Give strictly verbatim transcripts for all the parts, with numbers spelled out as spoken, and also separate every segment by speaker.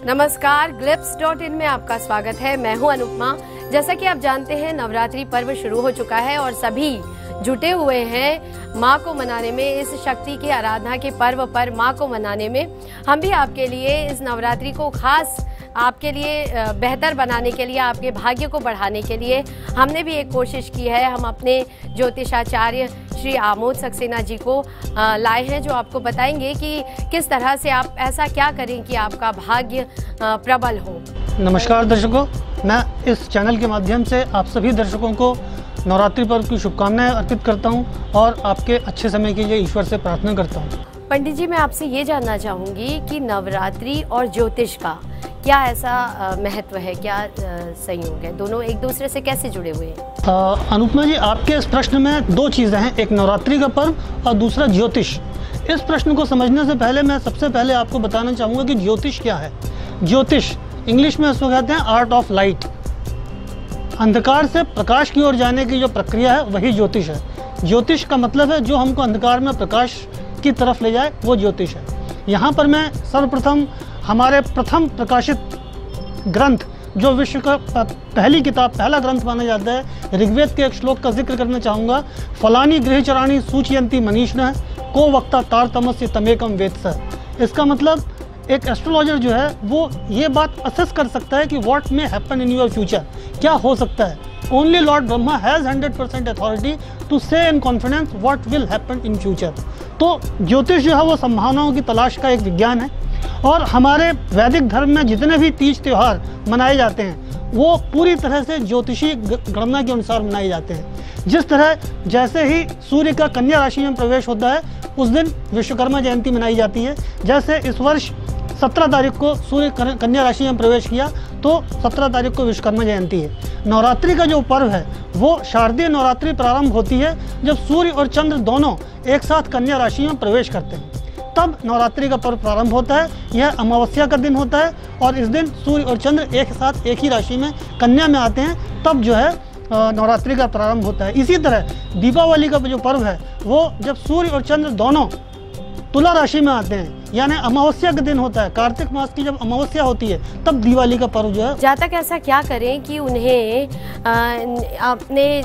Speaker 1: नमस्कार, ग्लिप्स dot in में आपका स्वागत है। मैं हूं अनुपमा। जैसा कि आप जानते हैं, नवरात्रि पर्व शुरू हो चुका है और सभी जुटे हुए हैं माँ को मनाने में। इस शक्ति की आराधना के पर्व पर माँ को मनाने में हम भी आपके लिए इस नवरात्रि को खास आपके लिए बेहतर बनाने के लिए, आपके भाग्य को बढ़ाने के लिए हमने भी एक कोशिश की है। हम अपने ज्योतिषाचार्य श्री आमोद सक्सेना जी को लाए हैं, जो आपको बताएंगे कि किस तरह से आप ऐसा क्या करें कि आपका भाग्य प्रबल हो।
Speaker 2: नमस्कार दर्शकों, मैं इस चैनल के माध्यम से आप सभी दर्शकों को नवरात्रि पर्व की शुभकामनाएं अर्पित करता हूं और आपके अच्छे समय के लिए ईश्वर से प्रार्थना करता हूं।
Speaker 1: पंडित जी, मैं आपसे ये जानना चाहूँगी कि नवरात्रि और ज्योतिष का क्या ऐसा महत्व है, क्या संयोग है, दोनों एक दूसरे से कैसे जुड़े हुए हैं?
Speaker 2: अनुपमा जी, आपके इस प्रश्न में दो चीज़ें हैं, एक नवरात्रि का पर्व और दूसरा ज्योतिष। इस प्रश्न को समझने से पहले मैं सबसे पहले आपको बताना चाहूँगा कि ज्योतिष क्या है। ज्योतिष इंग्लिश में इसको कहते हैं आर्ट ऑफ लाइट। अंधकार से प्रकाश की ओर जाने की जो प्रक्रिया है वही ज्योतिष है। ज्योतिष का मतलब है जो हमको अंधकार में प्रकाश की तरफ ले जाए, वो ज्योतिष है। यहाँ पर मैं सर्वप्रथम हमारे प्रथम प्रकाशित ग्रंथ, जो विश्व का पहली किताब, पहला ग्रंथ माना जाता है, ऋग्वेद के एक श्लोक का जिक्र करना चाहूँगा। फलानी गृहचराणी सूचयंती मनीषिणः को वक्ता तारतमस्य तमेकम वेत्सः। इसका मतलब एक एस्ट्रोलॉजर जो है वो ये बात असेस कर सकता है कि what may happen in your future, क्या हो सकता है। Only lord Brahma has hundred percent authority to say in confidence what will happen in future. तो ज्योतिष जो है वो संभावनाओं की तलाश का एक विज्ञान है और हमारे वैदिक धर्म में जितने भी तीज त्यौहार मनाए जाते हैं वो पूरी तरह से ज्योतिषी गणना के अनुसार मनाए जाते हैं। जिस तरह जैसे ही सूर्य का कन्या राशि में प्रवेश होता है उस दिन विश्वकर्मा जयंती मनाई जाती है। जैसे इस वर्ष सत्रह तारीख को सूर्य कन्या राशि में प्रवेश किया तो सत्रह तारीख को विश्वकर्मा जयंती है। नवरात्रि का जो पर्व है वो शारदीय नवरात्रि प्रारंभ होती है जब सूर्य और चंद्र दोनों एक साथ कन्या राशि में प्रवेश करते हैं, तब नवरात्रि का पर्व प्रारंभ होता है। यह अमावस्या का दिन होता है और इस दिन सूर्य और चंद्र एक साथ एक ही राशि में कन्या में आते हैं, तब जो है नवरात्रि का प्रारंभ होता है। इसी तरह दीपावली का जो पर्व है वो जब सूर्य और चंद्र दोनों तुला राशि में आते हैं, यानी अमावस्या का दिन होता है। कार्तिक मास की जब अमावस्या होती है तब दिवाली का पर्व जो है।
Speaker 1: जातक ऐसा क्या करें कि उन्हें अपने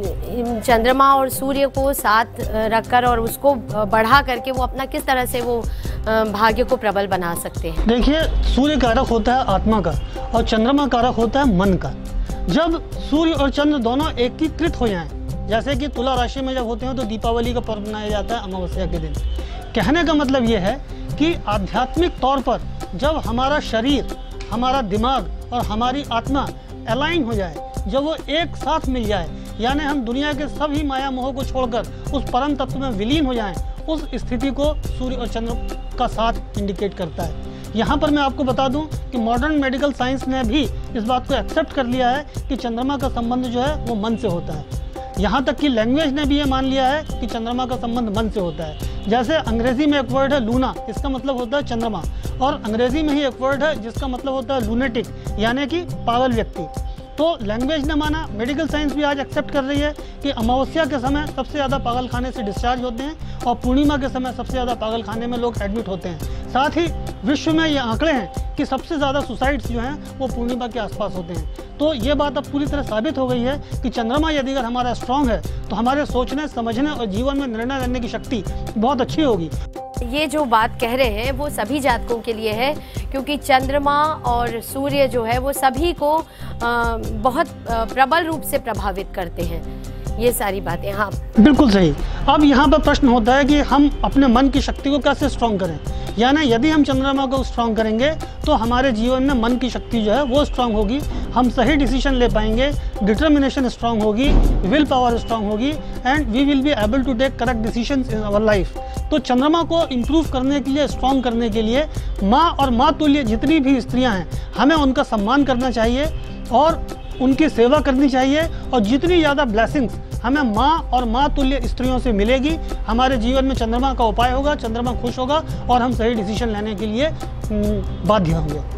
Speaker 1: चंद्रमा और सूर्य को साथ रखकर और उसको बढ़ा करके वो अपना किस तरह से वो भाग्य को प्रबल बना सकते हैं?
Speaker 2: देखिए, सूर्य कारक होता है आत्मा का और चंद्रमा कारक होता है मन का। जब सूर्य और चंद्र दोनों एकीकृत हो जाएं, जैसे कि तुला राशि में जब होते हैं तो दीपावली का पर्व मनाया जाता है अमावस्या के दिन। कहने का मतलब ये है कि आध्यात्मिक तौर पर जब हमारा शरीर, हमारा दिमाग और हमारी आत्मा अलाइन हो जाए, जब वो एक साथ मिल जाए, यानी हम दुनिया के सभी माया मोह को छोड़कर उस परम तत्व में विलीन हो जाएं, उस स्थिति को सूर्य और चंद्र का साथ इंडिकेट करता है। यहाँ पर मैं आपको बता दूं कि मॉडर्न मेडिकल साइंस ने भी इस बात को एक्सेप्ट कर लिया है कि चंद्रमा का संबंध जो है वो मन से होता है। यहाँ तक कि लैंग्वेज ने भी ये मान लिया है कि चंद्रमा का संबंध मन से होता है। जैसे अंग्रेजी में एक वर्ड है लूना, इसका मतलब होता है चंद्रमा, और अंग्रेजी में ही एक वर्ड है जिसका मतलब होता है लूनेटिक, यानी कि पागल व्यक्ति। तो लैंग्वेज ने माना, मेडिकल साइंस भी आज एक्सेप्ट कर रही है कि अमावस्या के समय सबसे ज़्यादा पागल खाने से डिस्चार्ज होते हैं और पूर्णिमा के समय सबसे ज़्यादा पागल खाने में लोग एडमिट होते हैं। साथ ही विश्व में ये आंकड़े हैं कि सबसे ज़्यादा सुसाइड्स जो हैं वो पूर्णिमा के आसपास होते हैं। तो ये बात अब पूरी तरह साबित हो गई है कि चंद्रमा यदि अगर हमारा स्ट्रॉन्ग है तो हमारे सोचने, समझने और जीवन में निर्णय करने की शक्ति बहुत अच्छी होगी।
Speaker 1: ये जो बात कह रहे हैं वो सभी जातकों के लिए है, क्योंकि चंद्रमा और सूर्य जो है वो सभी को आ, बहुत प्रबल रूप से प्रभावित करते हैं। ये सारी बातें, हाँ
Speaker 2: बिल्कुल सही। अब यहाँ पर प्रश्न होता है कि हम अपने मन की शक्ति को कैसे स्ट्रॉन्ग करें। यानी यदि हम चंद्रमा को स्ट्रॉन्ग करेंगे तो हमारे जीवन में मन की शक्ति जो है वो स्ट्रॉन्ग होगी, हम सही डिसीजन ले पाएंगे, डिटर्मिनेशन स्ट्रॉन्ग होगी, विल पावर स्ट्रॉन्ग होगी and we will be able to take correct decisions in our life. तो चंद्रमा को इम्प्रूव करने के लिए, स्ट्रॉन्ग करने के लिए माँ और माँ तुल्य जितनी भी स्त्रियाँ हैं हमें उनका सम्मान करना चाहिए और उनकी सेवा करनी चाहिए। और जितनी ज़्यादा ब्लेसिंग्स हमें माँ और माँ तुल्य स्त्रियों से मिलेगी, हमारे जीवन में चंद्रमा का उपाय होगा, चंद्रमा खुश होगा और हम सही डिसीजन लेने के लिए बाध्य होंगे।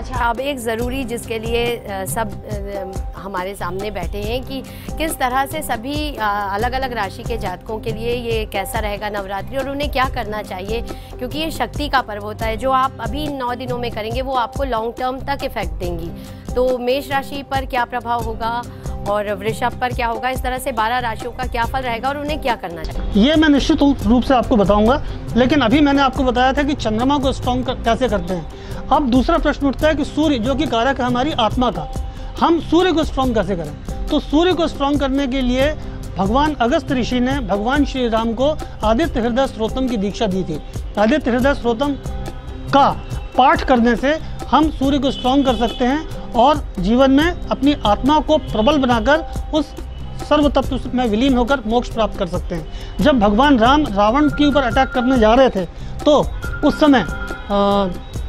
Speaker 1: अच्छा, अब एक ज़रूरी जिसके लिए अ, सब अ, हमारे सामने बैठे हैं कि किस तरह से सभी अ, अलग अलग राशि के जातकों के लिए ये कैसा रहेगा नवरात्रि और उन्हें क्या करना चाहिए, क्योंकि ये शक्ति का पर्व होता है। जो आप अभी इन नौ दिनों में करेंगे वो आपको लॉन्ग टर्म तक इफेक्ट देंगी। तो मेष राशि पर क्या प्रभाव होगा और वृषभ पर क्या होगा, इस तरह से बारह राशियों का क्या फल रहेगा और उन्हें क्या करना चाहिए,
Speaker 2: ये मैं निश्चित रूप से आपको बताऊंगा। लेकिन अभी मैंने आपको बताया था कि चंद्रमा को स्ट्रॉन्ग कर, कैसे करते हैं। अब दूसरा प्रश्न उठता है कि सूर्य जो कि कारक है हमारी आत्मा का, हम सूर्य को स्ट्रॉन्ग कैसे करें। तो सूर्य को स्ट्रॉन्ग करने के लिए भगवान अगस्त ऋषि ने भगवान श्री राम को आदित्य हृदय स्त्रोतम की दीक्षा दी थी। आदित्य हृदय स्त्रोतम का पाठ करने से हम सूर्य को स्ट्रॉन्ग कर सकते हैं और जीवन में अपनी आत्मा को प्रबल बनाकर उस सर्व तत्व में विलीन होकर मोक्ष प्राप्त कर सकते हैं। जब भगवान राम रावण के ऊपर अटैक करने जा रहे थे तो उस समय आ,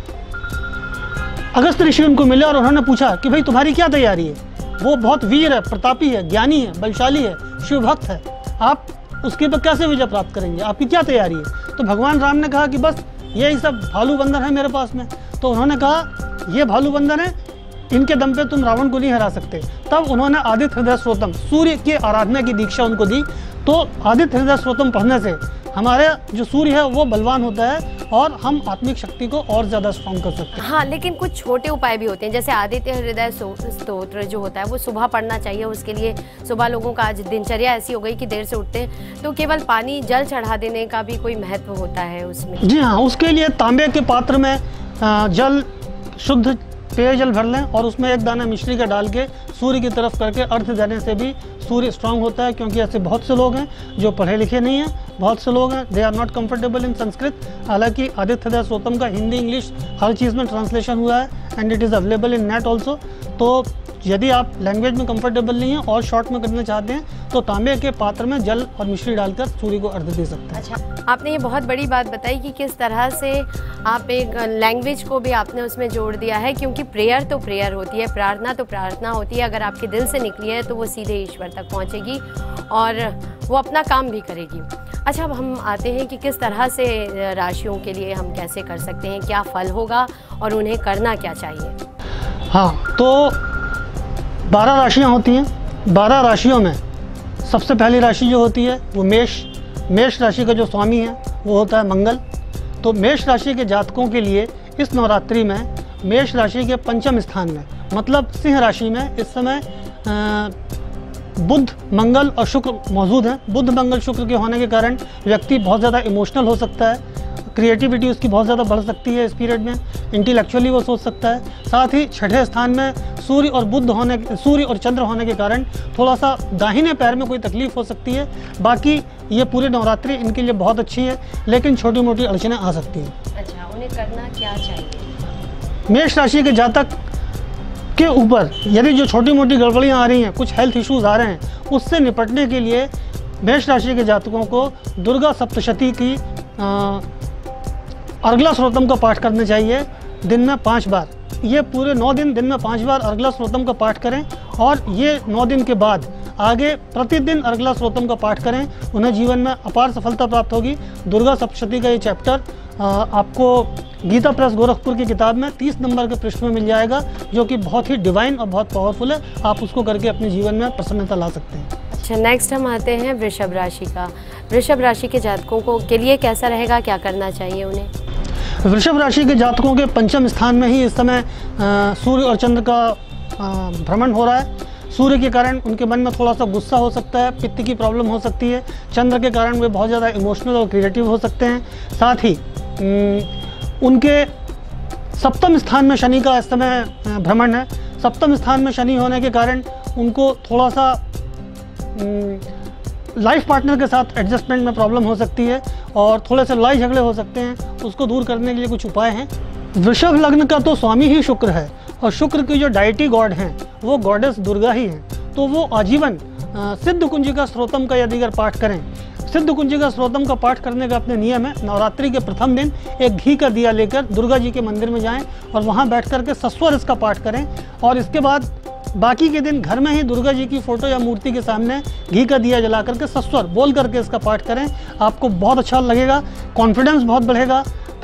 Speaker 2: अगस्त ऋषि उनको मिले और उन्होंने पूछा कि भाई तुम्हारी क्या तैयारी है। वो बहुत वीर है, प्रतापी है, ज्ञानी है, बलशाली है, शिव भक्त है, आप उसके ऊपर कैसे विजय प्राप्त करेंगे, आपकी क्या तैयारी है। तो भगवान राम ने कहा कि बस यही सब भालू बंदर है मेरे पास में। तो उन्होंने कहा ये भालू बंदर है, इनके दम पे तुम रावण को नहीं हरा सकते। तब उन्होंने आदित्य हृदय स्त्रोतम सूर्य की आराधना की दीक्षा उनको दी। तो आदित्य हृदय स्त्रोतम पढ़ने से हमारे जो सूर्य है वो बलवान होता है और हम आत्मिक शक्ति को और ज़्यादा स्ट्रॉन्ग कर सकते हैं।
Speaker 1: हाँ, लेकिन कुछ छोटे उपाय भी होते हैं, जैसे आदित्य हृदय स्तोत्र जो होता है वो सुबह पढ़ना चाहिए। उसके लिए सुबह लोगों का आज दिनचर्या ऐसी हो गई कि देर से उठते हैं, तो केवल पानी जल चढ़ा देने का भी कोई महत्व होता है उसमें।
Speaker 2: जी हाँ, उसके लिए तांबे के पात्र में जल शुद्ध पेयजल भर लें और उसमें एक दाना मिश्री का डाल के सूर्य की तरफ करके अर्घ देने से भी सूर्य स्ट्रांग होता है। क्योंकि ऐसे बहुत से लोग हैं जो पढ़े लिखे नहीं हैं, बहुत से लोग हैं they are not comfortable in Sanskrit. हालांकि आदित्य हृदय स्त्रोतम का हिंदी इंग्लिश हर चीज़ में ट्रांसलेशन हुआ है and it is available in net also. तो यदि आप लैंग्वेज में कंफर्टेबल नहीं हैं और शॉर्ट में करना चाहते हैं तो तांबे के पात्र में जल और मिश्री डालकर सूर्य को अर्घ दे सकते हैं।
Speaker 1: अच्छा, आपने ये बहुत बड़ी बात बताई कि किस तरह से आप एक लैंग्वेज को भी आपने उसमें जोड़ दिया है, क्योंकि प्रेयर तो प्रेयर होती है, प्रार्थना तो प्रार्थना होती है। अगर आपके दिल से निकली है तो वो सीधे ईश्वर तक पहुँचेगी और वो अपना काम भी करेगी। अच्छा, अब हम आते हैं कि किस तरह से राशियों के लिए हम कैसे कर सकते हैं, क्या फल होगा और उन्हें करना क्या चाहिए।
Speaker 2: हाँ, तो बारह राशियाँ होती हैं। बारह राशियों में सबसे पहली राशि जो होती है वो मेष। मेष राशि का जो स्वामी है वो होता है मंगल। तो मेष राशि के जातकों के लिए इस नवरात्रि में मेष राशि के पंचम स्थान में मतलब सिंह राशि में इस समय बुध, मंगल और शुक्र मौजूद हैं। बुध, मंगल, शुक्र के होने के कारण व्यक्ति बहुत ज़्यादा इमोशनल हो सकता है, क्रिएटिविटी उसकी बहुत ज़्यादा बढ़ सकती है इस पीरियड में, इंटेलेक्चुअली वो सोच सकता है। साथ ही छठे स्थान में सूर्य और बुध होने सूर्य और चंद्र होने के कारण थोड़ा सा दाहिने पैर में कोई तकलीफ हो सकती है। बाकी ये पूरे नवरात्रि इनके लिए बहुत अच्छी है, लेकिन छोटी मोटी अड़चनें आ सकती हैं।
Speaker 1: अच्छा, उन्हें करना क्या चाहिए।
Speaker 2: मेष राशि के जातक के ऊपर यदि जो छोटी मोटी गड़बड़ियाँ आ रही हैं, कुछ हेल्थ इश्यूज आ रहे हैं, उससे निपटने के लिए मेष राशि के जातकों को दुर्गा सप्तशती की अर्गला स्त्रोतम का पाठ करना चाहिए दिन में पाँच बार। ये पूरे नौ दिन दिन में पाँच बार अर्गला स्त्रोतम का पाठ करें और ये नौ दिन के बाद आगे प्रतिदिन अर्गला स्त्रोतम का पाठ करें, उन्हें जीवन में अपार सफलता प्राप्त होगी। दुर्गा सप्तशती का ये चैप्टर आपको गीता प्रेस गोरखपुर की किताब में तीस नंबर के पृष्ठ में मिल जाएगा, जो कि बहुत ही डिवाइन और बहुत पावरफुल है। आप उसको करके अपने जीवन में प्रसन्नता ला सकते हैं।
Speaker 1: अच्छा, नेक्स्ट हम आते हैं वृषभ राशि का। वृषभ राशि के जातकों को के लिए कैसा रहेगा, क्या करना चाहिए उन्हें।
Speaker 2: वृषभ राशि के जातकों के पंचम स्थान में ही इस समय सूर्य और चंद्र का भ्रमण हो रहा है। सूर्य के कारण उनके मन में थोड़ा सा गुस्सा हो सकता है, पित्त की प्रॉब्लम हो सकती है। चंद्र के कारण वे बहुत ज़्यादा इमोशनल और क्रिएटिव हो सकते हैं। साथ ही उनके सप्तम स्थान में शनि का इस समय भ्रमण है। सप्तम स्थान में शनि होने के कारण उनको थोड़ा सा लाइफ पार्टनर के साथ एडजस्टमेंट में प्रॉब्लम हो सकती है और थोड़े से लड़ाई झगड़े हो सकते हैं। उसको दूर करने के लिए कुछ उपाय हैं। वृषभ लग्न का तो स्वामी ही शुक्र है और शुक्र की जो डाइटी गॉड हैं वो गॉडेस दुर्गा ही हैं। तो वो आजीवन सिद्ध कुंजिका स्त्रोतम का यदि अगर पाठ करें, सिद्ध कुंजिका स्त्रोतम का पाठ करने का अपने नियम है। नवरात्रि के प्रथम दिन एक घी का दिया लेकर दुर्गा जी के मंदिर में जाएं और वहाँ बैठ कर के सस्वर इसका पाठ करें और इसके बाद बाकी के दिन घर में ही दुर्गा जी की फोटो या मूर्ति के सामने घी का दिया जला करके सस्वर बोल करके इसका पाठ करें। आपको बहुत अच्छा लगेगा, कॉन्फिडेंस बहुत बढ़ेगा,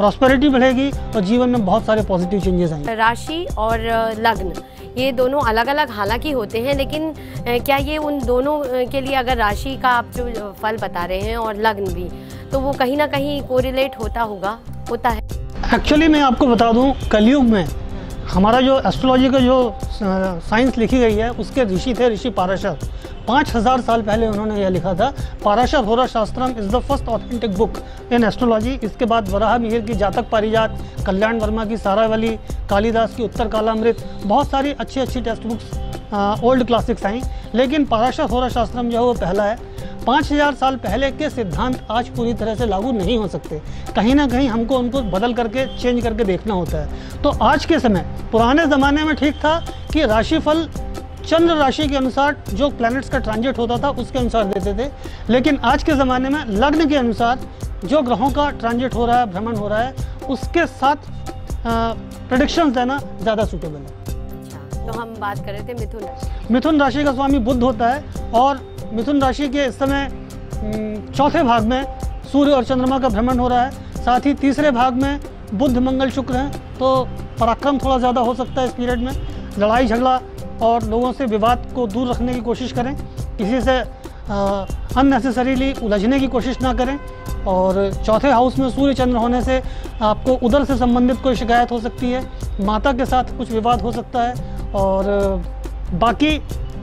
Speaker 2: प्रॉस्पेरिटी बढ़ेगी और जीवन में बहुत सारे पॉजिटिव चेंजेस आएंगे।
Speaker 1: राशि और लग्न ये दोनों अलग अलग हालांकि होते हैं, लेकिन क्या ये उन दोनों के लिए, अगर राशि का आप जो फल बता रहे हैं और लग्न भी, तो वो कहीं ना कहीं कोरिलेट होता होगा, होता है?
Speaker 2: एक्चुअली मैं आपको बता दूं, कलयुग में हमारा जो एस्ट्रोलॉजी का जो साइंस लिखी गई है उसके ऋषि थे ऋषि पाराशर। पाँच हज़ार साल पहले उन्होंने यह लिखा था। Parashar Hora Shastram is the first authentic book in astrology. इसके बाद वराह मिहिर की जातक पारिजात, कल्याण वर्मा की सारावली, कालिदास की उत्तर कालामृत, बहुत सारी अच्छी अच्छी टेक्स्ट बुक्स ओल्ड क्लासिक्स आई, लेकिन पाराशर होरा शास्त्रम जो है वो पहला है। पाँच हज़ार साल पहले के सिद्धांत आज पूरी तरह से लागू नहीं हो सकते, कहीं ना कहीं हमको उनको बदल करके चेंज करके देखना होता है। तो आज के समय, पुराने ज़माने में ठीक था कि राशिफल चंद्र राशि के अनुसार जो प्लैनेट्स का ट्रांजिट होता था उसके अनुसार देते थे, लेकिन आज के ज़माने में लग्न के अनुसार जो ग्रहों का ट्रांजिट हो रहा है, भ्रमण हो रहा है, उसके साथ प्रेडिक्शंस देना ज़्यादा सूटेबल है।
Speaker 1: तो हम बात कर रहे थे मिथुन राशि।
Speaker 2: मिथुन राशि का स्वामी बुध होता है और मिथुन राशि के इस समय चौथे भाग में सूर्य और चंद्रमा का भ्रमण हो रहा है। साथ ही तीसरे भाग में बुध मंगल शुक्र हैं, तो पराक्रम थोड़ा ज़्यादा हो सकता है इस पीरियड में। लड़ाई झगड़ा और लोगों से विवाद को दूर रखने की कोशिश करें, किसी से अननेसेसरीली उलझने की कोशिश ना करें। और चौथे हाउस में सूर्य चंद्र होने से आपको उधर से संबंधित कोई शिकायत हो सकती है, माता के साथ कुछ विवाद हो सकता है। और बाकी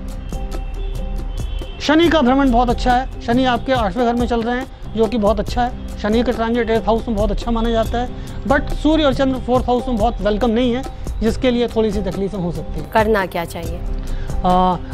Speaker 2: शनि का भ्रमण बहुत अच्छा है। शनि आपके आठवें घर में चल रहे हैं, जो कि बहुत अच्छा है। शनि का ट्रांजिट एट्थ हाउस में बहुत अच्छा माना जाता है, बट सूर्य और चंद्र फोर्थ हाउस में बहुत वेलकम नहीं है, जिसके लिए थोड़ी सी तकलीफें हो सकती हैं।
Speaker 1: करना क्या चाहिए?
Speaker 2: आ,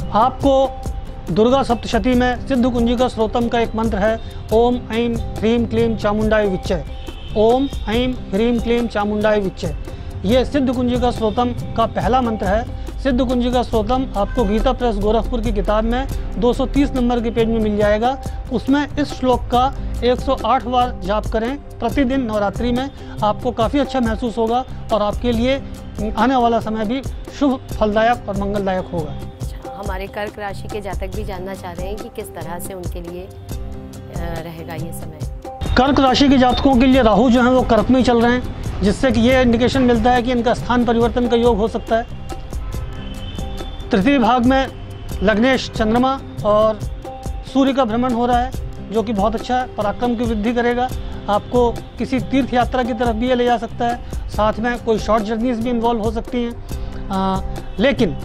Speaker 2: आपको दुर्गा सप्तशती में सिद्ध कुंजिका स्रोतम का एक मंत्र है, ओम ऐं ह्रीं क्लीं चामुंडाय विच्चे। ओम ऐं ह्रीं क्लीं चामुंडाय विच्चे, ये सिद्ध कुंजिका स्रोतम का पहला मंत्र है। सिद्ध कुंजिका स्रोतम आपको गीता प्रेस गोरखपुर की किताब में दो सौ तीस नंबर के पेज में मिल जाएगा। उसमें इस श्लोक का एक सौ आठ बार जाप करें प्रतिदिन नवरात्रि में, आपको काफ़ी अच्छा महसूस होगा और आपके लिए आने वाला समय भी शुभ, फलदायक और मंगलदायक होगा।
Speaker 1: अच्छा, हमारे कर्क राशि के जातक भी जानना चाह रहे हैं कि किस तरह से उनके लिए रहेगा ये समय।
Speaker 2: कर्क राशि के जातकों के लिए राहु जो है वो कर्क में ही चल रहे हैं, जिससे कि ये इंडिकेशन मिलता है कि इनका स्थान परिवर्तन का योग हो सकता है। तृतीय भाग में लग्नेश चंद्रमा और सूर्य का भ्रमण हो रहा है, जो कि बहुत अच्छा है, पराक्रम की वृद्धि करेगा। आपको किसी तीर्थ यात्रा की तरफ भी ये ले जा सकता है, साथ में कोई शॉर्ट जर्नीज भी इन्वॉल्व हो सकती हैं। आ, लेकिन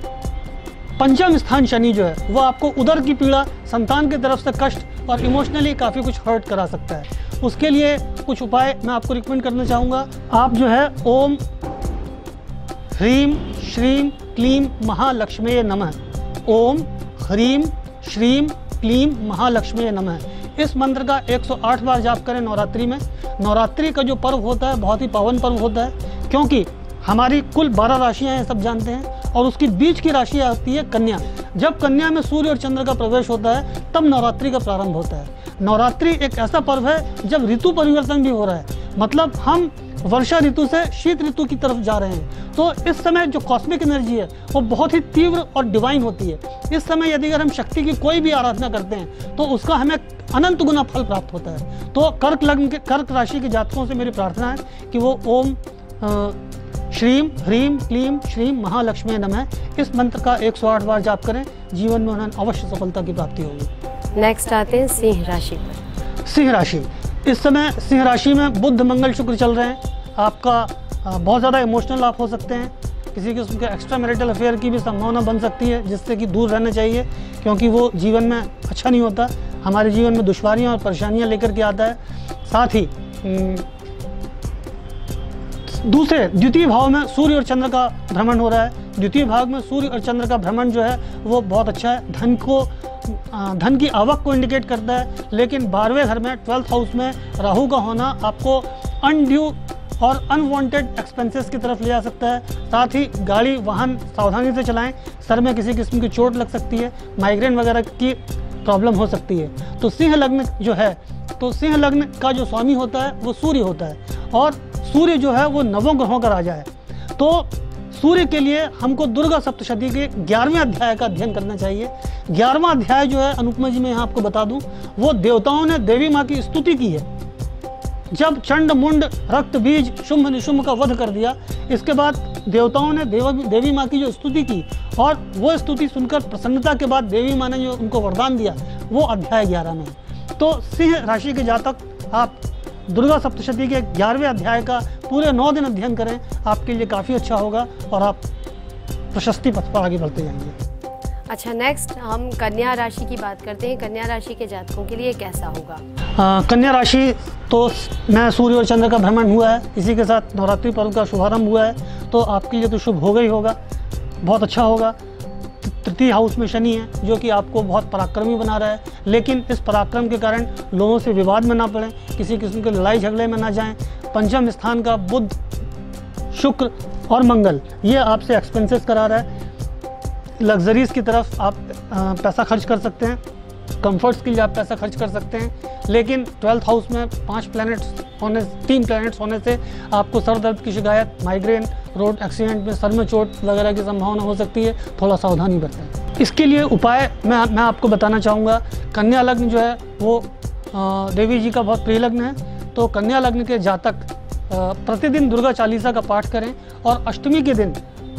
Speaker 2: पंचम स्थान शनि जो है वो आपको उदर की पीड़ा, संतान की तरफ से कष्ट और इमोशनली काफ़ी कुछ हर्ट करा सकता है। उसके लिए कुछ उपाय मैं आपको रिकमेंड करना चाहूँगा। आप जो है ओम ह्रीं श्रीं क्लीं महालक्ष्मी नमः, ओम ह्रीं श्रीं क्लीं महालक्ष्मी नमः, इस मंत्र का एक सौ आठ बार जाप करें नवरात्रि में। नवरात्रि का जो पर्व होता है बहुत ही पावन पर्व होता है, क्योंकि हमारी कुल बारह राशियां हैं, सब जानते हैं, और उसकी बीच की राशि आती है कन्या। जब कन्या में सूर्य और चंद्र का प्रवेश होता है तब नवरात्रि का प्रारंभ होता है। नवरात्रि एक ऐसा पर्व है जब ऋतु परिवर्तन भी हो रहा है, मतलब हम वर्षा ऋतु से शीत ऋतु की तरफ जा रहे हैं। तो इस समय जो कॉस्मिक एनर्जी है वो बहुत ही तीव्र और डिवाइन होती है। इस समय यदि अगर हम शक्ति की कोई भी आराधना करते हैं तो उसका हमें अनंत गुना फल प्राप्त होता है। तो कर्क लग्न के कर्क राशि के जातकों से मेरी प्रार्थना है कि वो ओम श्रीं ह्रीं क्लीं श्रीं महालक्ष्मी नमः, इस मंत्र का एक सौ आठ बार जाप करें, जीवन में उन्हें अवश्य सफलता की प्राप्ति होगी।
Speaker 1: नेक्स्ट आते हैं सिंह राशि पर।
Speaker 2: सिंह राशि, इस समय सिंह राशि में बुध मंगल शुक्र चल रहे हैं। आपका बहुत ज़्यादा इमोशनल आप हो सकते हैं, किसी किस्म के एक्स्ट्रा मैरिटल अफेयर की भी संभावना बन सकती है, जिससे कि दूर रहना चाहिए, क्योंकि वो जीवन में अच्छा नहीं होता, हमारे जीवन में दुश्वारियाँ और परेशानियाँ लेकर के आता है। साथ ही दूसरे द्वितीय भाव में सूर्य और चंद्र का भ्रमण हो रहा है। द्वितीय भाग में सूर्य और चंद्र का भ्रमण जो है वो बहुत अच्छा है, धन को धन की आवक को इंडिकेट करता है। लेकिन बारहवें घर में ट्वेल्थ हाउस में राहु का होना आपको अनड्यू और अनवांटेड एक्सपेंसेस की तरफ ले जा सकता है। साथ ही गाड़ी वाहन सावधानी से चलाएं, सर में किसी किस्म की चोट लग सकती है, माइग्रेन वगैरह की प्रॉब्लम हो सकती है। तो सिंह लग्न जो है, तो सिंह लग्न का जो स्वामी होता है वो सूर्य होता है, और सूर्य जो है वो नवों ग्रहों का राजा है। तो सूर्य के लिए हमको दुर्गा सप्तशती के ग्यारहवें अध्याय का अध्ययन करना चाहिए। ग्यारहवां अध्याय जो है अनुपमा जी मैं यहाँ आपको बता दूं, वो देवताओं ने देवी माँ की स्तुति की है। जब चंड मुंड रक्त बीज शुंभ निशुंभ का वध कर दिया, इसके बाद देवताओं ने देव देवी माँ की जो स्तुति की और वो स्तुति सुनकर प्रसन्नता के बाद देवी माँ ने जो उनको वरदान दिया, वो अध्याय ग्यारह में। तो सिंह राशि के जातक आप दुर्गा सप्तशती के ग्यारहवें अध्याय का पूरे नौ दिन अध्ययन करें, आपके लिए काफ़ी अच्छा होगा और आप प्रशस्ति पथ पर आगे बढ़ते जाएंगे।
Speaker 1: अच्छा, नेक्स्ट हम कन्या राशि की बात करते हैं। कन्या राशि के जातकों के लिए कैसा होगा?
Speaker 2: आ, कन्या राशि तो मैं सूर्य और चंद्र का भ्रमण हुआ है, इसी के साथ नवरात्रि पर्व का शुभारंभ हुआ है, तो आपके लिए तो शुभ होगा ही होगा, बहुत अच्छा होगा। तृतीय हाउस में शनि है जो कि आपको बहुत पराक्रमी बना रहा है, लेकिन इस पराक्रम के कारण लोगों से विवाद में ना पड़ें, किसी किस्म के लड़ाई झगड़े में ना जाएं। पंचम स्थान का बुध, शुक्र और मंगल ये आपसे एक्सपेंसेस करा रहा है, लग्जरीज की तरफ आप आ, पैसा खर्च कर सकते हैं, कंफर्ट्स के लिए आप पैसा खर्च कर सकते हैं, लेकिन ट्वेल्थ हाउस में पांच प्लैनेट्स होने तीन प्लैनेट्स होने से आपको सर दर्द की शिकायत, माइग्रेन, रोड एक्सीडेंट में सर में चोट वगैरह की संभावना हो सकती है, थोड़ा सावधानी बरतें। इसके लिए उपाय मैं मैं आपको बताना चाहूँगा। कन्या लग्न जो है वो आ, देवी जी का बहुत प्रिय लग्न है, तो कन्या लग्न के जातक प्रतिदिन दुर्गा चालीसा का पाठ करें और अष्टमी के दिन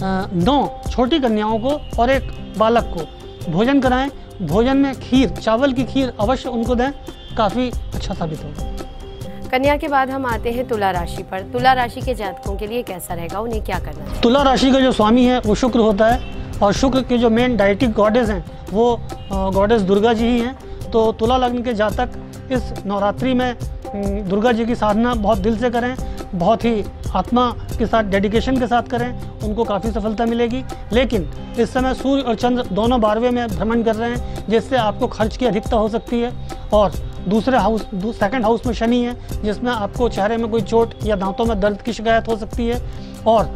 Speaker 2: नौ छोटी कन्याओं को और एक बालक को भोजन कराएं। भोजन में खीर, चावल की खीर अवश्य उनको दें, काफ़ी अच्छा साबित होगा।
Speaker 1: कन्या के बाद हम आते हैं तुला राशि पर। तुला राशि के जातकों के लिए कैसा रहेगा, उन्हें क्या करना चाहिए?
Speaker 2: तुला राशि का जो स्वामी है वो शुक्र होता है और शुक्र के जो मेन डाइटिक गॉडेस हैं वो गॉडेस दुर्गा जी ही हैं। तो तुला लग्न के जातक इस नवरात्रि में दुर्गा जी की साधना बहुत दिल से करें, बहुत ही आत्मा के साथ, डेडिकेशन के साथ करें, उनको काफ़ी सफलता मिलेगी। लेकिन इस समय सूर्य और चंद्र दोनों बारहवें में भ्रमण कर रहे हैं, जिससे आपको खर्च की अधिकता हो सकती है। और दूसरे हाउस सेकंड हाउस में शनि है, जिसमें आपको चेहरे में कोई चोट या दांतों में दर्द की शिकायत हो सकती है। और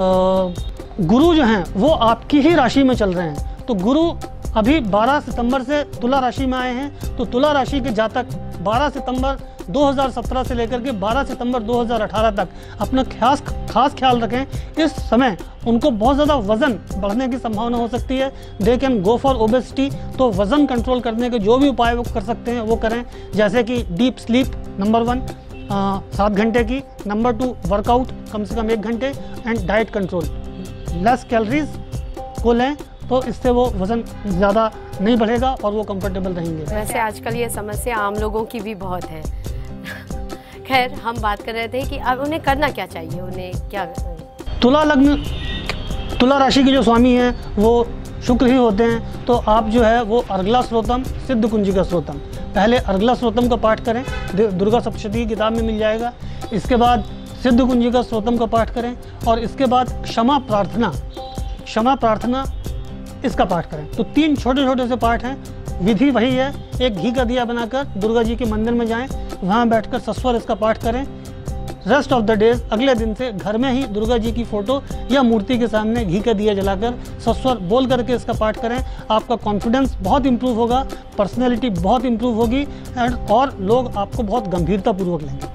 Speaker 2: आ, गुरु जो हैं वो आपकी ही राशि में चल रहे हैं, तो गुरु अभी बारह सितंबर से तुला राशि में आए हैं। तो तुला राशि के जातक बारह सितंबर दो हज़ार सत्रह से लेकर के बारह सितंबर दो हज़ार अठारह तक अपना खास खास ख्याल रखें। इस समय उनको बहुत ज़्यादा वज़न बढ़ने की संभावना हो सकती है। They can go for obesity, तो वज़न कंट्रोल करने के जो भी उपाय वो कर सकते हैं वो करें, जैसे कि डीप स्लीप नंबर वन, सात घंटे की, नंबर टू वर्कआउट कम से कम एक घंटे, and diet control, less calories को लें, तो इससे वो वज़न ज़्यादा नहीं बढ़ेगा और वो कंफर्टेबल रहेंगे।
Speaker 1: वैसे आजकल ये समस्या आम लोगों की भी बहुत है। खैर, हम बात कर रहे थे कि अब उन्हें करना क्या चाहिए, उन्हें क्या?
Speaker 2: तुला लग्न तुला राशि के जो स्वामी हैं वो शुक्र ही होते हैं, तो आप जो है वो अर्गला स्रोतम, सिद्ध कुंजिका स्रोतम, पहले अर्गला स्रोतम का पाठ करें, दुर्गा सप्तशती की किताब में मिल जाएगा। इसके बाद सिद्ध कुंजिका स्रोतम का पाठ करें और इसके बाद क्षमा प्रार्थना क्षमा प्रार्थना इसका पाठ करें। तो तीन छोटे छोटे से पाठ हैं। विधि वही है, एक घी का दिया बनाकर दुर्गा जी के मंदिर में जाएं, वहाँ बैठकर सस्वर इसका पाठ करें। रेस्ट ऑफ द डेज अगले दिन से घर में ही दुर्गा जी की फोटो या मूर्ति के सामने घी का दिया जलाकर सस्वर बोल करके इसका पाठ करें। आपका कॉन्फिडेंस बहुत इंप्रूव होगा, पर्सनैलिटी बहुत इंप्रूव होगी एंड और लोग आपको बहुत गंभीरतापूर्वक लेंगे।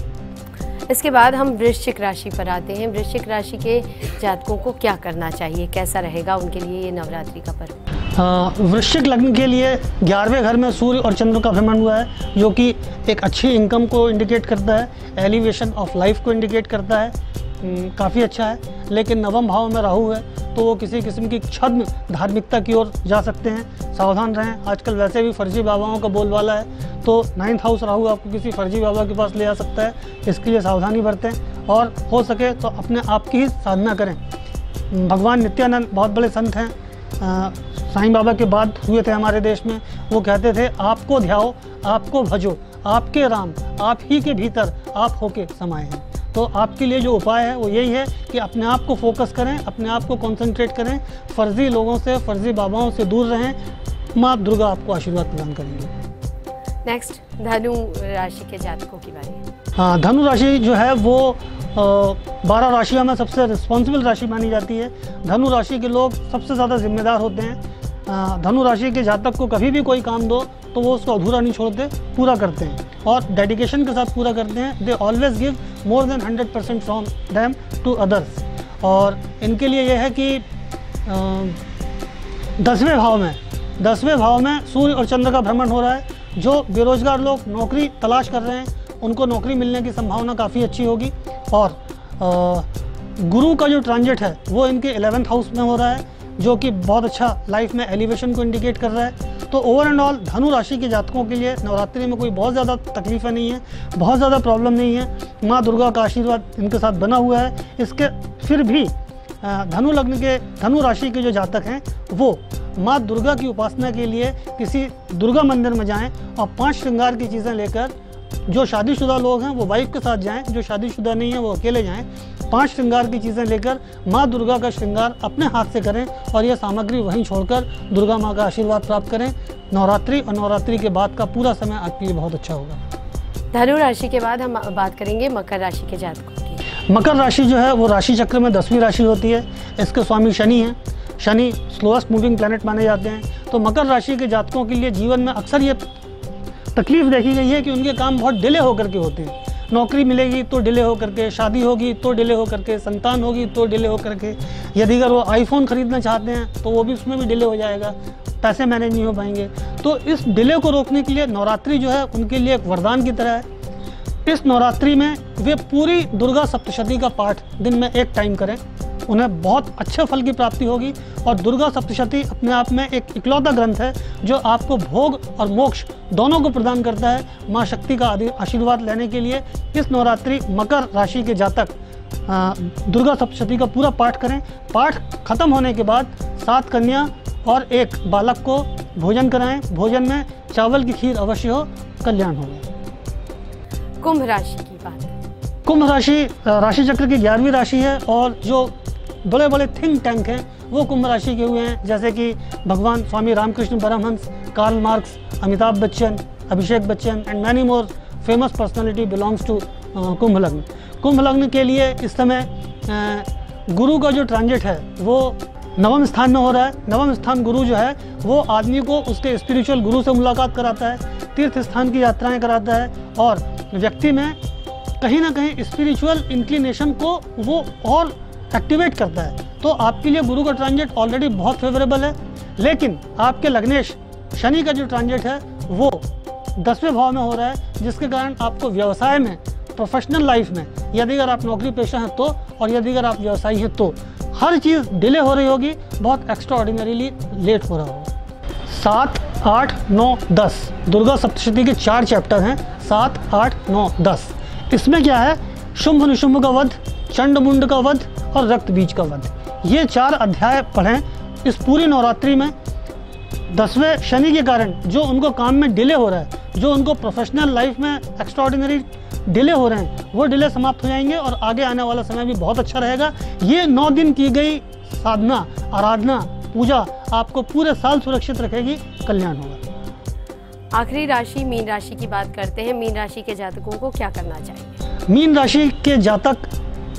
Speaker 1: इसके बाद हम वृश्चिक राशि पर आते हैं। वृश्चिक राशि के जातकों को क्या करना चाहिए, कैसा रहेगा उनके लिए ये नवरात्रि का पर्व?
Speaker 2: वृश्चिक लग्न के लिए ग्यारहवें घर में सूर्य और चंद्र का भ्रमण हुआ है, जो कि एक अच्छी इनकम को इंडिकेट करता है, एलिवेशन ऑफ लाइफ को इंडिकेट करता है, काफ़ी अच्छा है। लेकिन नवम भाव में राहु है, तो वो किसी किस्म की छद्म धार्मिकता की ओर जा सकते हैं, सावधान रहें। आजकल वैसे भी फर्जी बाबाओं का बोलबाला है, तो नाइन्थ हाउस राहु आपको किसी फर्जी बाबा के पास ले आ सकता है, इसके लिए सावधानी बरतें और हो सके तो अपने आप की ही साधना करें। भगवान नित्यानंद बहुत बड़े संत हैं, साईं बाबा के बाद हुए थे हमारे देश में। वो कहते थे, आपको ध्याओ, आपको भजो, आपके राम, आप ही के भीतर आप होके समाये हैं। तो आपके लिए जो उपाय है वो यही है कि अपने आप को फोकस करें, अपने आप को कंसंट्रेट करें, फर्जी लोगों से, फर्जी बाबाओं से दूर रहें। माँ दुर्गा आपको आशीर्वाद प्रदान करेंगे।
Speaker 1: नेक्स्ट, धनु राशि के जातकों की बारी।
Speaker 2: हाँ, धनु राशि जो है वो बारह राशियों में सबसे रिस्पॉन्सिबल राशि मानी जाती है। धनु राशि के लोग सबसे ज़्यादा जिम्मेदार होते हैं। धनु राशि के जातक को कभी भी कोई काम दो तो वो उसको अधूरा नहीं छोड़ते, पूरा करते हैं और डेडिकेशन के साथ पूरा करते हैं। They always give more than hundred percent from them to others. और इनके लिए यह है कि दसवें भाव में दसवें भाव में सूर्य और चंद्र का भ्रमण हो रहा है। जो बेरोजगार लोग नौकरी तलाश कर रहे हैं उनको नौकरी मिलने की संभावना काफ़ी अच्छी होगी। और आ, गुरु का जो ट्रांजिट है वो इनके इलेवेंथ हाउस में हो रहा है, जो कि बहुत अच्छा लाइफ में एलिवेशन को इंडिकेट कर रहा है। तो ओवर एंड ऑल धनु राशि के जातकों के लिए नवरात्रि में कोई बहुत ज़्यादा तकलीफ़ें नहीं है, बहुत ज़्यादा प्रॉब्लम नहीं है। माँ दुर्गा का आशीर्वाद इनके साथ बना हुआ है। इसके फिर भी धनु लग्न के धनु राशि के जो जातक हैं वो माँ दुर्गा की उपासना के लिए किसी दुर्गा मंदिर में जाएं और पांच श्रृंगार की चीज़ें लेकर, जो शादीशुदा लोग हैं वो वाइफ के साथ जाएं, जो शादीशुदा नहीं है वो अकेले जाएं, पांच श्रृंगार की चीज़ें लेकर माँ दुर्गा का श्रृंगार अपने हाथ से करें और यह सामग्री वहीं छोड़कर दुर्गा माँ का आशीर्वाद प्राप्त करें। नवरात्रि और नवरात्रि के बाद का पूरा समय आपके लिए बहुत अच्छा होगा।
Speaker 1: धनु राशि के बाद हम बात करेंगे मकर राशि के जातकों की।
Speaker 2: मकर राशि जो है वो राशि चक्र में दसवीं राशि होती है। इसके स्वामी शनि हैं। शनि स्लोएस्ट मूविंग प्लैनेट माने जाते हैं। तो मकर राशि के जातकों के लिए जीवन में अक्सर ये तकलीफ देखी गई है कि उनके काम बहुत डिले होकर के होते हैं। नौकरी मिलेगी तो डिले होकर के, शादी होगी तो डिले होकर के, संतान होगी तो डिले होकर के, यदि अगर वो आईफोन खरीदना चाहते हैं तो वो भी उसमें भी डिले हो जाएगा, पैसे मैनेज नहीं हो पाएंगे। तो इस डिले को रोकने के लिए नवरात्रि जो है उनके लिए एक वरदान की तरह है। इस नवरात्रि में वे पूरी दुर्गा सप्तशती का पाठ दिन में एक टाइम करें, उन्हें बहुत अच्छे फल की प्राप्ति होगी। और दुर्गा सप्तशती अपने आप में एक इकलौता ग्रंथ है जो आपको भोग और मोक्ष दोनों को प्रदान करता है। माँ शक्ति का आशीर्वाद लेने के लिए इस नवरात्रि मकर राशि के जातक दुर्गा सप्तशती का पूरा पाठ करें। पाठ खत्म होने के बाद सात कन्या और एक बालक को भोजन कराएं। भोजन में चावल की खीर अवश्य हो, कल्याण होगा।
Speaker 1: कुंभ राशि की बात।
Speaker 2: कुंभ राशि राशि चक्र की ग्यारहवीं राशि है और जो बड़े बड़े थिंक टैंक हैं वो कुंभ राशि के हुए हैं, जैसे कि भगवान Swami Ramakrishna Paramhansa, Karl Marx, Amitabh Bachchan, Abhishek Bachchan and many more famous personality belongs to कुंभ लग्न। कुंभ लग्न के लिए इस समय uh, गुरु का जो ट्रांजिट है वो नवम स्थान में हो रहा है। नवम स्थान गुरु जो है वो आदमी को उसके स्पिरिचुअल गुरु से मुलाकात कराता है, तीर्थ स्थान की यात्राएं कराता है और व्यक्ति में कहीं ना कहीं स्पिरिचुअल इंक्लिनेशन को वो और एक्टिवेट करता है। तो आपके लिए गुरु का ट्रांजिट ऑलरेडी बहुत फेवरेबल है, लेकिन आपके लग्नेश शनि का जो ट्रांजिट है वो दसवें भाव में हो रहा है, जिसके कारण आपको व्यवसाय में, प्रोफेशनल लाइफ में, यदि अगर आप नौकरी पेशा हैं तो और यदि अगर आप व्यवसायी हैं तो हर चीज़ डिले हो रही होगी, बहुत एक्स्ट्रा ऑर्डिनरीली लेट हो रहा होगा। सात, आठ, नौ, दस दुर्गा सप्तशती के चार चैप्टर हैं, सात, आठ, नौ, दस। इसमें क्या है, शुंभ निशुंभ का वध, चंड मुंड का वध और रक्त बीज का वध। ये चार अध्याय पढ़ें इस पूरी नवरात्रि में। दसवें शनि के कारण जो उनको काम में डिले हो रहा है, जो उनको प्रोफेशनल लाइफ में एक्स्ट्राऑर्डिनरी डिले हो रहे हैं, वो डिले समाप्त हो जाएंगे और आगे आने वाला समय भी बहुत अच्छा रहेगा। ये नौ दिन की गई साधना, आराधना, पूजा आपको पूरे साल सुरक्षित रखेगी, कल्याण होगा।
Speaker 1: आखिरी राशि मीन राशि की बात करते हैं। मीन राशि के जातकों को क्या करना चाहिए?
Speaker 2: मीन राशि के जातक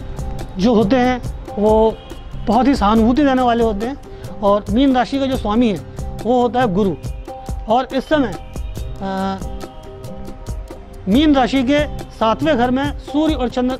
Speaker 2: जो होते हैं वो बहुत ही सहानुभूति देने वाले होते हैं और मीन राशि का जो स्वामी है वो होता है गुरु। और इस समय आ, मीन राशि के सातवें घर में सूर्य और चंद्र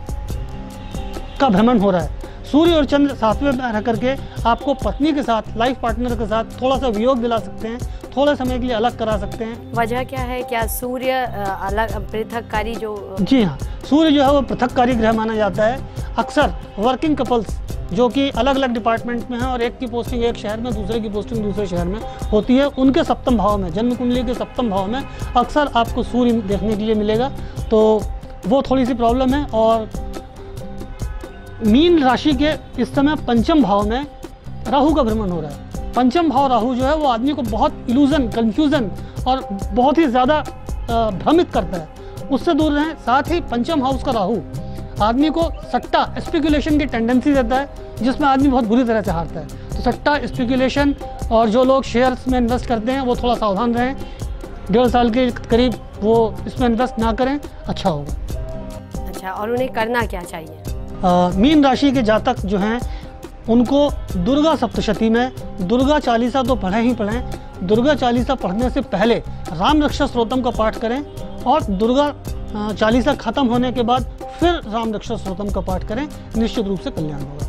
Speaker 2: का भ्रमण हो रहा है। सूर्य और चंद्र सातवें में रह करके आपको पत्नी के साथ, लाइफ पार्टनर के साथ थोड़ा सा वियोग दिला सकते हैं, थोड़े समय के लिए अलग करा सकते हैं।
Speaker 1: वजह क्या है? क्या सूर्य अलग पृथककारी जो?
Speaker 2: जी हाँ, सूर्य जो है वो पृथककारी ग्रह माना जाता है। अक्सर वर्किंग कपल्स जो कि अलग अलग डिपार्टमेंट में हैं और एक की पोस्टिंग एक शहर में, दूसरे की पोस्टिंग दूसरे शहर में होती है, उनके सप्तम भाव में, जन्म कुंडली के सप्तम भाव में अक्सर आपको सूर्य देखने के लिए मिलेगा। तो वो थोड़ी सी प्रॉब्लम है। और मीन राशि के इस समय पंचम भाव में राहु का भ्रमण हो रहा है। पंचम भाव राहु जो है वो आदमी को बहुत इल्यूजन, कंफ्यूजन और बहुत ही ज़्यादा भ्रमित करता है, उससे दूर रहें। साथ ही पंचम हाउस का राहु आदमी को सट्टा, स्पेकुलेशन की टेंडेंसी देता है, जिसमें आदमी बहुत बुरी तरह से हारता है। तो सट्टा, स्पेकुलेशन और जो लोग शेयर्स में इन्वेस्ट करते हैं वो थोड़ा सावधान रहें। डेढ़ साल के करीब वो इसमें इन्वेस्ट ना करें, अच्छा होगा।
Speaker 1: अच्छा, और उन्हें करना क्या चाहिए?
Speaker 2: आ, मीन राशि के जातक जो हैं उनको दुर्गा सप्तशती में दुर्गा चालीसा तो पढ़ें ही पढ़ें। दुर्गा चालीसा पढ़ने से पहले राम रक्षा स्तोत्रम का पाठ करें और दुर्गा चालीसा खत्म होने के बाद फिर राम रक्षा स्तोत्रम का पाठ करें, निश्चित रूप से कल्याण होगा।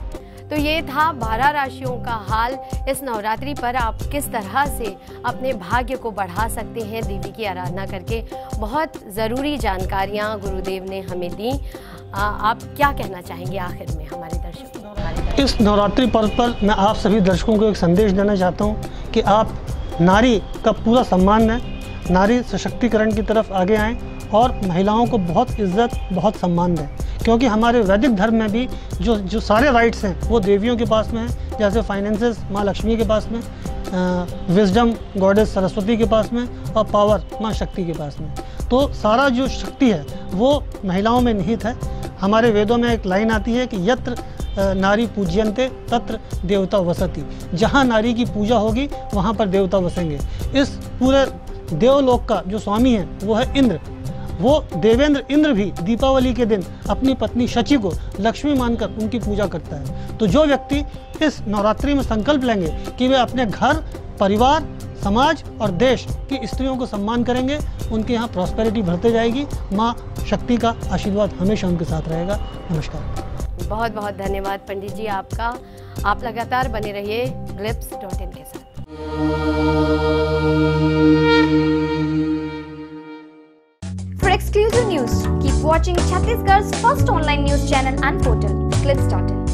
Speaker 1: तो ये था बारह राशियों का हाल। इस नवरात्रि पर आप किस तरह से अपने भाग्य को बढ़ा सकते हैं देवी की आराधना करके, बहुत ज़रूरी जानकारियाँ गुरुदेव ने हमें दी। आ, आप क्या कहना चाहेंगे आखिर में हमारे दर्शकों?
Speaker 2: इस नवरात्रि पर्व पर मैं आप सभी दर्शकों को एक संदेश देना चाहता हूँ कि आप नारी का पूरा सम्मान दें, नारी सशक्तिकरण की तरफ आगे आएँ और महिलाओं को बहुत इज्जत, बहुत सम्मान दें, क्योंकि हमारे वैदिक धर्म में भी जो जो सारे राइट्स हैं वो देवियों के पास में हैं। जैसे फाइनेंसेस माँ लक्ष्मी के पास में, विजडम गॉडेस सरस्वती के पास में, और पावर माँ शक्ति के पास में। तो सारा जो शक्ति है वो महिलाओं में निहित है। हमारे वेदों में एक लाइन आती है कि यत्र नारी पूज्यन्ते तत्र देवता वसति। जहाँ नारी की पूजा होगी वहाँ पर देवता वसेंगे। इस पूरे देवलोक का जो स्वामी है वो है इंद्र। वो देवेंद्र इंद्र भी दीपावली के दिन अपनी पत्नी शची को लक्ष्मी मानकर उनकी पूजा करता है। तो जो व्यक्ति इस नवरात्रि में संकल्प लेंगे कि वे अपने घर, परिवार, समाज और देश की स्त्रियों को सम्मान करेंगे, उनके यहाँ प्रॉस्पेरिटी बढ़ते जाएगी। माँ शक्ति का आशीर्वाद हमेशा उनके साथ रहेगा। नमस्कार।
Speaker 1: बहुत बहुत धन्यवाद पंडित जी आपका। आप लगातार बने रहिए ग्लिप्स डॉट इन के साथ।
Speaker 3: For exclusive news, keep watching Chhattisgarh's first online news channel and portal, clips dot in.